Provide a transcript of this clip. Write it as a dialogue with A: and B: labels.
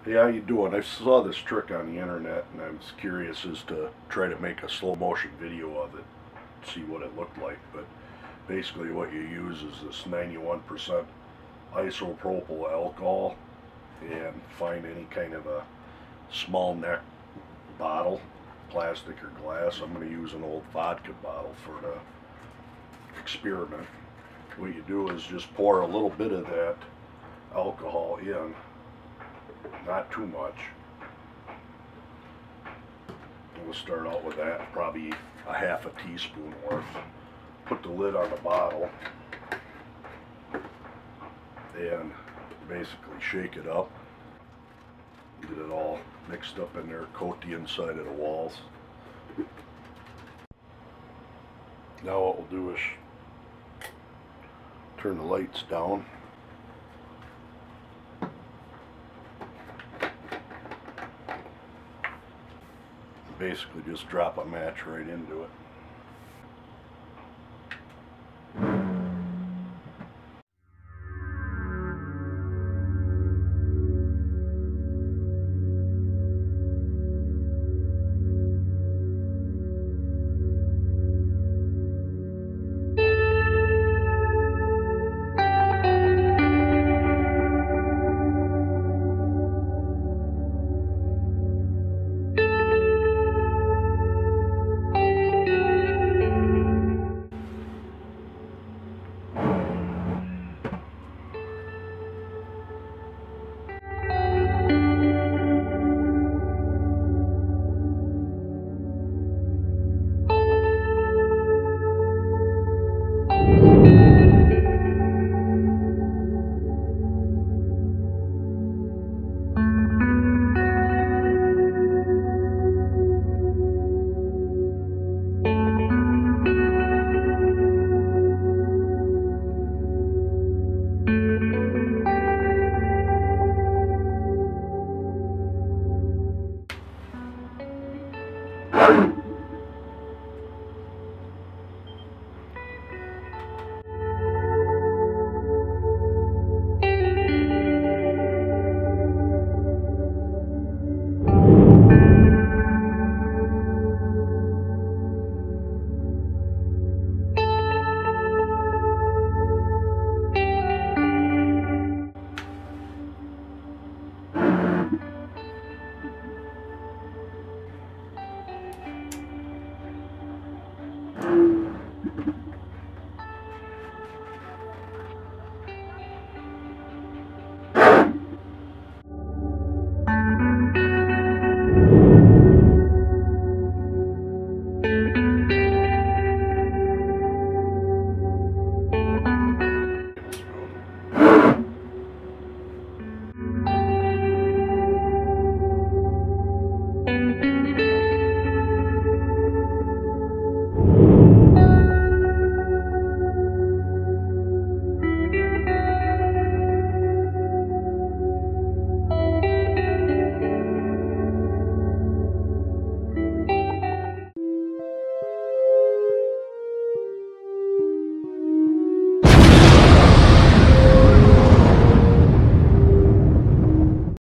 A: Hey, how you doing? I saw this trick on the internet and I was curious as to try to make a slow motion video of it, see what it looked like. But basically what you use is this 91% isopropyl alcohol and find any kind of a small neck bottle, plastic or glass. I'm going to use an old vodka bottle for the experiment. What you do is just pour a little bit of that alcohol in, not too much. We'll start out with that, probably a half a teaspoon worth. Put the lid on the bottle and basically shake it up. Get it all mixed up in there, coat the inside of the walls. Now what we'll do is turn the lights down. Basically just drop a match right into it.